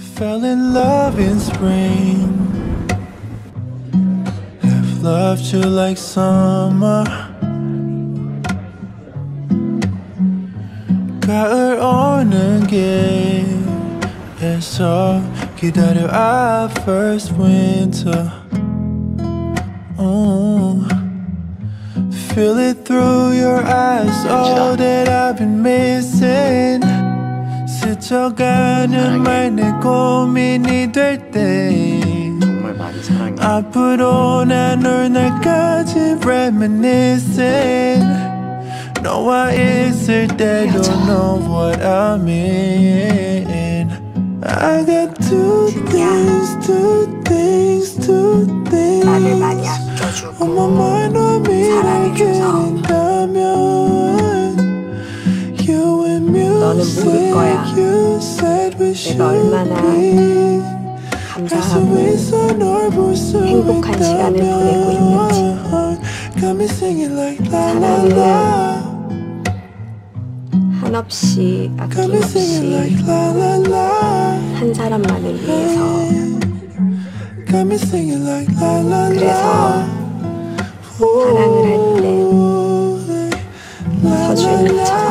Fell in love in spring. Have loved you like summer. 가을 오는 길에서 기다려 our first winter. Feel it through your eyes, all that I've been missing. 스쳐가는 말 내 고민이 될 때 정말 많이 사랑해. 앞으로 난 올 날까지 reminiscing. 너와 있을 때 don't know what I mean. I got two things 나를 많이 아껴주고 on my mind 너 사랑해줘서 너는 모를 거야. 내가 얼마나 감사하고 행복한 시간을 보내고 있는지. 사랑은 한없이 아낌없이 한 사람만을 위해서. 그래서 사랑을 할 때 서준이처럼